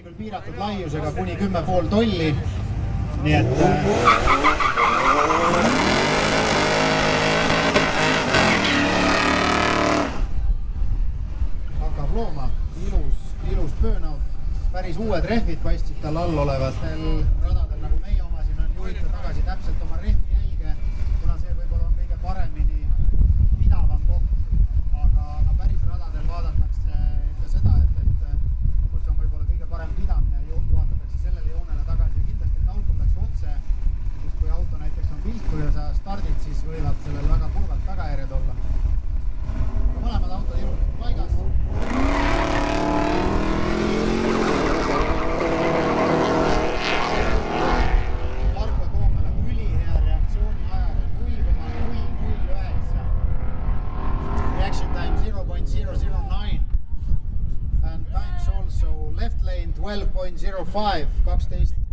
küll piiratud laiusega kuni 10,5 tolli, nii et hakkab looma, ilus burnout, päris uued rehvid paistsid tal all olevatel radadel, nagu meie oma siin on juhitud tagasi täpselt oma rehvi jälge, kuna see võib-olla on kõige paremini pidavam koht, aga päris radadel vaadatakse ka seda, et kus on võib-olla kõige parem pidamine, vaadatakse sellele joonele tagasi ja kindlasti, et auto läks otse, sest kui auto näiteks on viltu ja sa stardid, siis võivad sellel väga kurvad tagajärjed olla. Mõlemad autod ilusad paigas. Reaction time 0.009 and times also left lane 12.05, 12